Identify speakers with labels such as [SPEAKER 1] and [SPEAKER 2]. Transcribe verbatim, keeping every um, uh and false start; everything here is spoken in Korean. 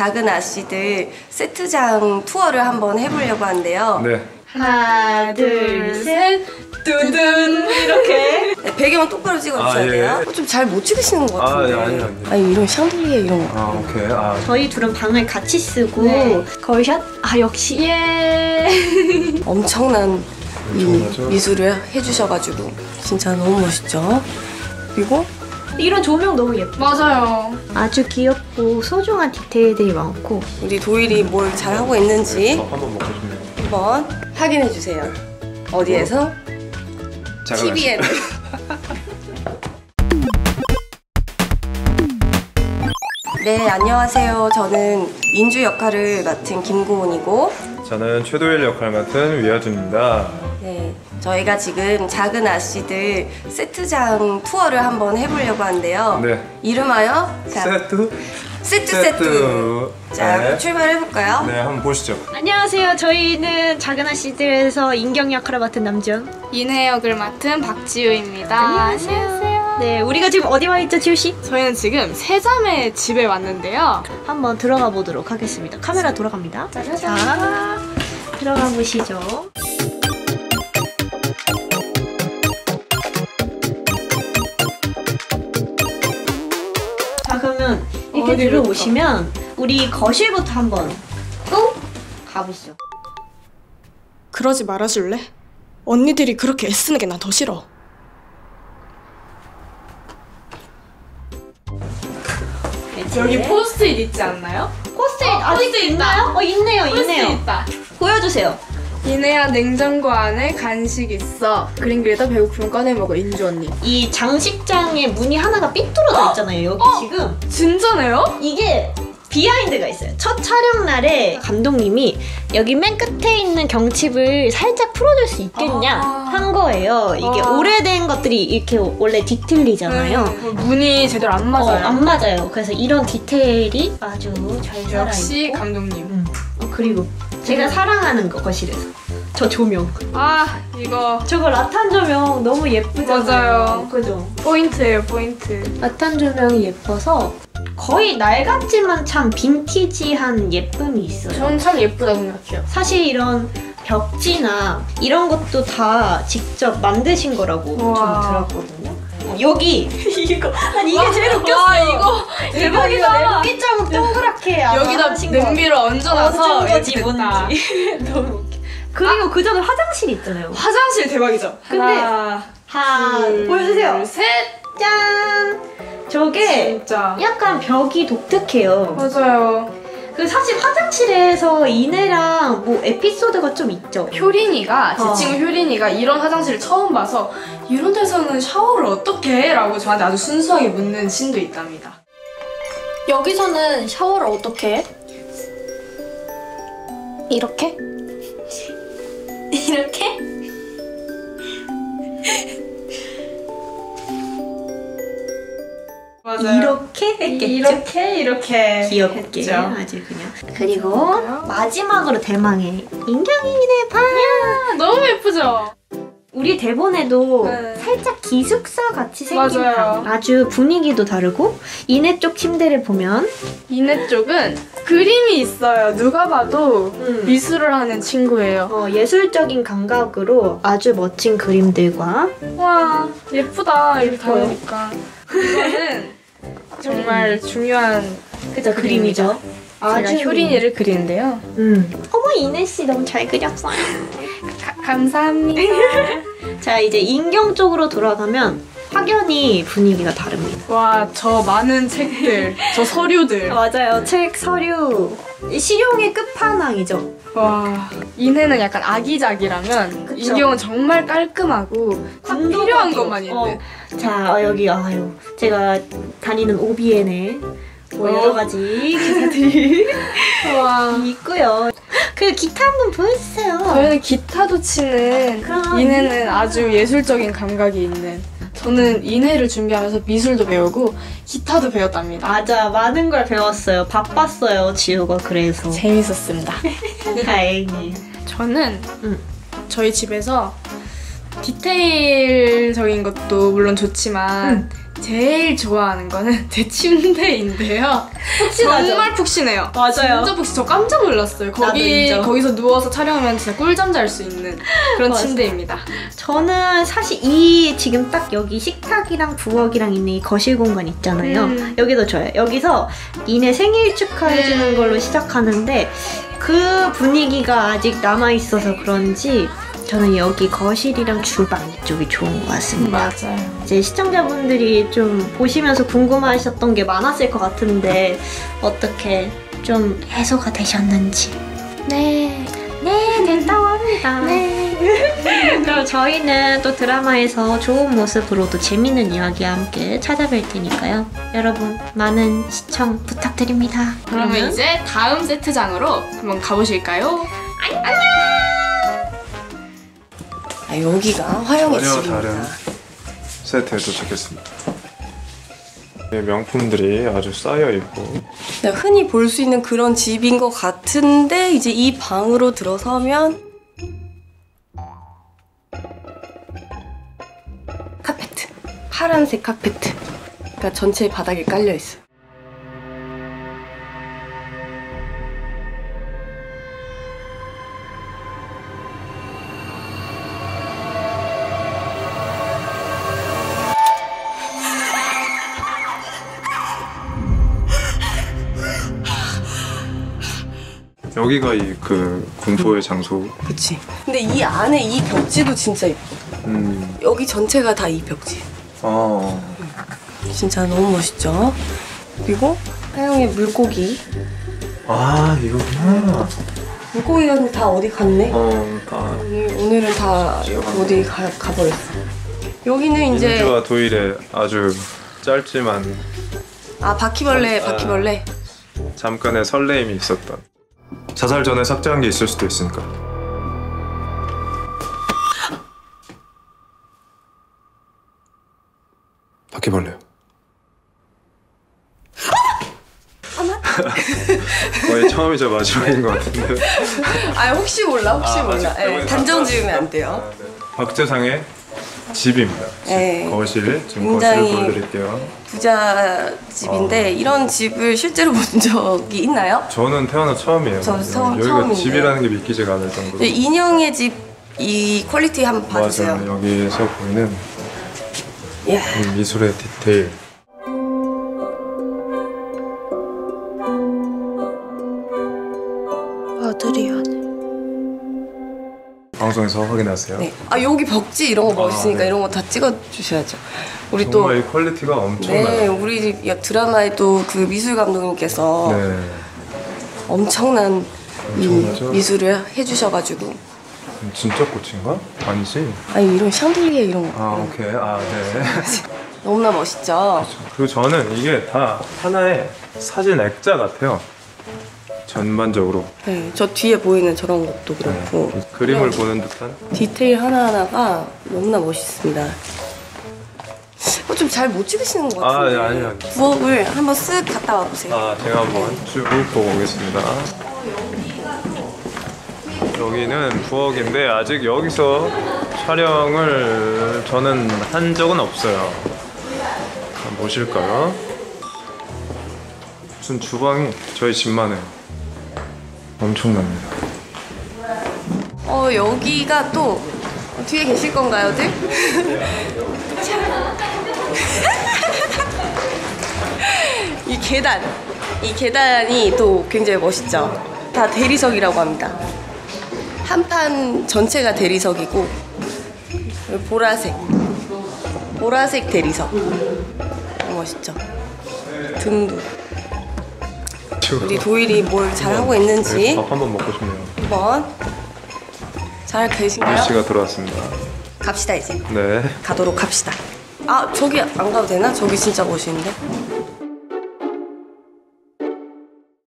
[SPEAKER 1] 작은 아씨들 세트장 투어를 한번 해보려고 하는데요.
[SPEAKER 2] 네.
[SPEAKER 3] 하나, 둘, 셋, 두둔 이렇게.
[SPEAKER 1] 네, 배경은 똑바로 찍어주셔야
[SPEAKER 2] 아, 예.
[SPEAKER 1] 돼요. 좀 잘 못 찍으시는 것 같은데.
[SPEAKER 2] 아, 예, 아니, 아니.
[SPEAKER 1] 아니 이런 샹들리에 이런 거.
[SPEAKER 2] 아, 오케이. 아.
[SPEAKER 3] 저희 둘은 방을 같이 쓰고
[SPEAKER 1] 네.
[SPEAKER 3] 거울샷? 아 역시 예.
[SPEAKER 1] 엄청난 이
[SPEAKER 2] 엄청나죠?
[SPEAKER 1] 미술을 해주셔가지고 진짜 너무 멋있죠. 그리고
[SPEAKER 3] 이런 조명 너무 예뻐.
[SPEAKER 4] 맞아요.
[SPEAKER 3] 아주 귀엽고 소중한 디테일들이 많고.
[SPEAKER 1] 우리 도일이 뭘 잘하고 있는지
[SPEAKER 2] 밥 한번 먹고 싶네요.
[SPEAKER 1] 한번 확인해주세요. 어디에서?
[SPEAKER 2] 작은
[SPEAKER 1] 티비에는. 네, 안녕하세요. 저는 인주 역할을 맡은 김고은이고,
[SPEAKER 2] 저는 최도일 역할 맡은 위아준입니다.
[SPEAKER 1] 네, 저희가 지금 작은 아씨들 세트장 투어를 한번 해보려고 하는데요.
[SPEAKER 2] 네.
[SPEAKER 1] 이름하여 자,
[SPEAKER 2] 세트?
[SPEAKER 1] 세트 세트. 자,
[SPEAKER 2] 네.
[SPEAKER 1] 출발해볼까요?
[SPEAKER 2] 네, 한번 보시죠.
[SPEAKER 3] 안녕하세요. 저희는 작은 아씨들에서 인경 역할을 맡은 남지연.
[SPEAKER 4] 인혜 역을 맡은 박지우입니다.
[SPEAKER 3] 안녕하세요. 네, 우리가 지금 어디 와 있죠, 지우 씨?
[SPEAKER 4] 저희는 지금 세자매 집에 왔는데요.
[SPEAKER 3] 한번 들어가 보도록 하겠습니다. 카메라 돌아갑니다.
[SPEAKER 4] 짜자잔.
[SPEAKER 3] 자, 들어가 보시죠. 자, 그러면 이렇게
[SPEAKER 4] 어디부터?
[SPEAKER 3] 들어오시면 우리 거실부터 한번 또 가보시죠.
[SPEAKER 5] 그러지 말아줄래? 언니들이 그렇게 애쓰는 게 난 더 싫어.
[SPEAKER 4] 여기 포스트잇 있지 않나요?
[SPEAKER 3] 포스트잇
[SPEAKER 4] 어,
[SPEAKER 3] 아직
[SPEAKER 4] 포스트잇
[SPEAKER 3] 있나요? 어, 있네요, 있네요.
[SPEAKER 4] 포스트잇 있다.
[SPEAKER 3] 보여주세요.
[SPEAKER 4] 인혜야 냉장고 안에 간식 있어. 그림 그리다 배고프면 꺼내 먹어. 인주 언니.
[SPEAKER 3] 이 장식장에 문이 하나가 삐뚤어져 있잖아요. 여기 지금
[SPEAKER 4] 진짜네요?
[SPEAKER 3] 이게 비하인드가 있어요. 첫 촬영 날에 감독님이 여기 맨 끝에 있는 경칩을 살짝 풀어줄 수 있겠냐
[SPEAKER 4] 아.
[SPEAKER 3] 한 거예요. 이게
[SPEAKER 4] 아.
[SPEAKER 3] 오래된 것들이 이렇게 원래 뒤틀리잖아요.
[SPEAKER 4] 네. 문이 제대로 안 맞아요.
[SPEAKER 3] 어, 안 맞아요. 그래서 이런 디테일이 아주 잘 살아있고.
[SPEAKER 4] 역시 감독님.
[SPEAKER 3] 음. 어, 그리고 제가 사랑하는 거 거실에서 저 조명.
[SPEAKER 4] 아 이거
[SPEAKER 3] 저거 라탄 조명 너무 예쁘잖아요.
[SPEAKER 4] 맞아요.
[SPEAKER 3] 그죠?
[SPEAKER 4] 포인트예요 포인트.
[SPEAKER 3] 라탄 조명이 예뻐서 거의 낡았지만 참 빈티지한 예쁨이 있어요.
[SPEAKER 4] 전 참 예쁘다 생각해요.
[SPEAKER 3] 사실 이런 벽지나 이런 것도 다 직접 만드신 거라고
[SPEAKER 4] 우와.
[SPEAKER 3] 좀 들었거든요. 어, 여기 이거 난 이게 제일 웃겼어요.
[SPEAKER 4] 와 이거 대박이다.
[SPEAKER 3] 여기장 동그랗게 아마
[SPEAKER 4] 여기다
[SPEAKER 3] 하신 거.
[SPEAKER 4] 냄비를 얹어놔서
[SPEAKER 3] 얹은 거지
[SPEAKER 4] 됐다.
[SPEAKER 3] 뭔지. 너무 웃겨. 그리고 그 전에 화장실 있잖아요.
[SPEAKER 4] 화장실 대박이죠.
[SPEAKER 3] 근데
[SPEAKER 4] 하나,
[SPEAKER 3] 하나
[SPEAKER 4] 둘,
[SPEAKER 3] 보여주세요.
[SPEAKER 4] 셋.
[SPEAKER 3] 짠. 저게
[SPEAKER 4] 진짜.
[SPEAKER 3] 약간 벽이 독특해요.
[SPEAKER 4] 맞아요.
[SPEAKER 3] 그 사실 화장실에서 이내랑 뭐 에피소드가 좀 있죠.
[SPEAKER 4] 효린이가 제
[SPEAKER 3] 어.
[SPEAKER 4] 친구 효린이가 이런 화장실을 처음 봐서 이런 데서는 샤워를 어떻게 해? 라고 저한테 아주 순수하게 묻는 신도 있답니다.
[SPEAKER 5] 여기서는 샤워를 어떻게 해? 이렇게? 이렇게?
[SPEAKER 3] 이렇게 했겠죠.
[SPEAKER 4] 이렇게 이렇게
[SPEAKER 3] 귀엽게
[SPEAKER 4] 했죠.
[SPEAKER 3] 아주 그냥. 그리고 마지막으로 대망의 인경이네 방.
[SPEAKER 4] 너무 예쁘죠?
[SPEAKER 3] 우리 대본에도
[SPEAKER 4] 네.
[SPEAKER 3] 살짝 기숙사 같이 생긴
[SPEAKER 4] 맞아요.
[SPEAKER 3] 방. 아주 분위기도 다르고 이내 쪽 침대를 보면
[SPEAKER 4] 이내 쪽은 그림이 있어요. 누가 봐도
[SPEAKER 3] 음.
[SPEAKER 4] 미술을 하는 친구예요.
[SPEAKER 3] 어, 예술적인 감각으로 아주 멋진 그림들과
[SPEAKER 4] 와 예쁘다 이렇게
[SPEAKER 3] 예뻐요.
[SPEAKER 4] 보니까 이거는 정말 중요한
[SPEAKER 3] 그죠 그림이죠.
[SPEAKER 4] 제가 효린이를 그리는데요.
[SPEAKER 3] 음. 어머 이내 씨 너무 잘 그렸어요.
[SPEAKER 4] 가, 감사합니다.
[SPEAKER 3] 자 이제 인경 쪽으로 돌아가면 확연히 분위기가 다릅니다.
[SPEAKER 4] 와 저 많은 책들, 저 서류들.
[SPEAKER 3] 맞아요. 책, 서류, 실용의 끝판왕이죠.
[SPEAKER 4] 와 인혜는 약간 아기자기라면
[SPEAKER 3] 그쵸.
[SPEAKER 4] 인경은 정말 깔끔하고 딱 필요한 것만 있는.
[SPEAKER 3] 어. 자 어, 여기 아유 제가 다니는 오비엔에 뭐
[SPEAKER 4] 어.
[SPEAKER 3] 여러 가지 기사들이
[SPEAKER 4] 와.
[SPEAKER 3] 있고요. 그 기타 한번 보여주세요.
[SPEAKER 4] 저희는 기타도 치는
[SPEAKER 3] 그럼.
[SPEAKER 4] 인혜는 아주 예술적인 감각이 있는. 저는 인혜를 준비하면서 미술도 배우고 기타도 배웠답니다.
[SPEAKER 3] 맞아 많은 걸 배웠어요. 바빴어요 지우가 그래서.
[SPEAKER 4] 재밌었습니다.
[SPEAKER 3] 다행이에요.
[SPEAKER 4] 저는
[SPEAKER 3] 응.
[SPEAKER 4] 저희 집에서 디테일적인 것도 물론 좋지만 제일 좋아하는 거는 제 침대인데요.
[SPEAKER 3] 푹신하죠?
[SPEAKER 4] 정말 푹신해요.
[SPEAKER 3] 맞아요.
[SPEAKER 4] 진짜 푹신. 저 깜짝 놀랐어요.
[SPEAKER 3] 나도
[SPEAKER 4] 거기
[SPEAKER 3] 인정.
[SPEAKER 4] 거기서 누워서 촬영하면 진짜 꿀잠 잘 수 있는 그런
[SPEAKER 3] 맞아.
[SPEAKER 4] 침대입니다.
[SPEAKER 3] 저는 사실 이 지금 딱 여기 식탁이랑 부엌이랑 있는 이 거실 공간 있잖아요.
[SPEAKER 4] 음.
[SPEAKER 3] 여기도 좋아요. 여기서 니네 생일 축하해주는
[SPEAKER 4] 네.
[SPEAKER 3] 걸로 시작하는데 그 분위기가 아직 남아있어서 그런지 저는 여기 거실이랑 주방 이쪽이 좋은 것 같습니다.
[SPEAKER 4] 맞아요.
[SPEAKER 3] 이제 시청자분들이 좀 보시면서 궁금하셨던 게 많았을 것 같은데 어떻게 좀 해소가 되셨는지. 네. 네, 된다고 합니다. 네. 그럼 저희는 또 드라마에서 좋은 모습으로 또 재밌는 이야기와 함께 찾아뵐 테니까요. 여러분, 많은 시청 부탁드립니다.
[SPEAKER 4] 그러면 이제 다음 세트장으로 한번 가보실까요?
[SPEAKER 1] 아, 여기가 화영의
[SPEAKER 2] 전혀
[SPEAKER 1] 집입니다.
[SPEAKER 2] 다른 세트에 도착했습니다. 네, 명품들이 아주 쌓여 있고
[SPEAKER 1] 네, 흔히 볼 수 있는 그런 집인 것 같은데 이제 이 방으로 들어서면 카페트, 파란색 카페트가 전체 바닥에 깔려 있어요.
[SPEAKER 2] 여기가 이 그 공포의 장소.
[SPEAKER 1] 그치? 근데 이 안에 이 벽지도 진짜 이뻐.
[SPEAKER 2] 음.
[SPEAKER 1] 여기 전체가 다 이 벽지.
[SPEAKER 2] 어.
[SPEAKER 1] 진짜 너무 멋있죠? 그리고 하영의 물고기.
[SPEAKER 2] 아 이거구나.
[SPEAKER 1] 물고기가 다 어디 갔네?
[SPEAKER 2] 어. 다.
[SPEAKER 1] 오늘, 오늘은 다 어디 가, 가버렸어. 여기는 이제
[SPEAKER 2] 민주와 도일의 아주 짧지만
[SPEAKER 1] 아 바퀴벌레
[SPEAKER 2] 아.
[SPEAKER 1] 바퀴벌레.
[SPEAKER 2] 잠깐의 설레임이 있었던. 자살 전에 삭제한 게 있을 수도 있으니까. 바퀴벌레요. 거의 처음이자 마지막인 것 같은데.
[SPEAKER 1] 아 혹시 몰라 혹시
[SPEAKER 2] 아,
[SPEAKER 1] 몰라.
[SPEAKER 2] 맞아.
[SPEAKER 1] 예, 단정 지으면 안 돼요.
[SPEAKER 2] 아, 네. 박재상의 집입니다. 집.
[SPEAKER 1] 네.
[SPEAKER 2] 거실. 지금
[SPEAKER 1] 굉장히
[SPEAKER 2] 거실을 보여드릴게요.
[SPEAKER 1] 부자 집인데
[SPEAKER 2] 어.
[SPEAKER 1] 이런 집을 실제로 본 적이 있나요?
[SPEAKER 2] 저는 태어나 처음이에요.
[SPEAKER 1] 저도 처음-
[SPEAKER 2] 여기가
[SPEAKER 1] 처음인데.
[SPEAKER 2] 집이라는 게 믿기지가 않을 정도로.
[SPEAKER 1] 네, 인형의 집 이 퀄리티 한번 봐주세요.
[SPEAKER 2] 맞아요. 여기에서 보이는
[SPEAKER 1] 이야.
[SPEAKER 2] 이 미술의 디테일.
[SPEAKER 5] 아들이 하네.
[SPEAKER 2] 방송에서 확인하세요.
[SPEAKER 1] 네. 아 여기 벽지 이런 거 멋있으니까
[SPEAKER 2] 아, 네.
[SPEAKER 1] 이런 거 다 찍어 주셔야죠. 우리 또
[SPEAKER 2] 정말 이 퀄리티가
[SPEAKER 1] 네,
[SPEAKER 2] 엄청나요.
[SPEAKER 1] 우리 드라마에 또 그 미술 감독님께서
[SPEAKER 2] 네.
[SPEAKER 1] 엄청난 이
[SPEAKER 2] 엄청나죠?
[SPEAKER 1] 미술을 해주셔가지고
[SPEAKER 2] 진짜 꽃인가? 아니지?
[SPEAKER 1] 아니 이런 샹들리에 이런 거
[SPEAKER 2] 아 오케이. 아 네.
[SPEAKER 1] 너무나 멋있죠.
[SPEAKER 2] 그리고 저는 이게 다 하나의 사진 액자 같아요. 전반적으로.
[SPEAKER 1] 네, 저 뒤에 보이는 저런 것도 그렇고
[SPEAKER 2] 네. 그림을 보는 듯한.
[SPEAKER 1] 디테일 하나하나가 너무나 멋있습니다. 어, 좀 잘 못 찍으시는 것
[SPEAKER 2] 아,
[SPEAKER 1] 같은데
[SPEAKER 2] 네, 아니요, 아니요.
[SPEAKER 1] 부엌을 한번 쓱 갔다 와보세요.
[SPEAKER 2] 아 제가 한번 쭉 보고 오겠습니다. 여기는 부엌인데 아직 여기서 촬영을 저는 한 적은 없어요. 한번 보실까요? 무슨 주방이 저희 집만 해요. 엄청납니다.
[SPEAKER 1] 어 여기가 또 어, 뒤에 계실 건가요,들? 이 계단, 이 계단이 또 굉장히 멋있죠. 다 대리석이라고 합니다. 한 판 전체가 대리석이고 보라색, 보라색 대리석. 너무 멋있죠. 등도. 우리 도일이 뭘 잘하고 있는지
[SPEAKER 2] 네, 밥 한번 먹고 싶네요.
[SPEAKER 1] 한번 잘 계신가요?
[SPEAKER 2] 미씨가 들어왔습니다.
[SPEAKER 1] 갑시다 이제.
[SPEAKER 2] 네.
[SPEAKER 1] 가도록 합시다. 아 저기 안 가도 되나? 저기 진짜 멋있는데.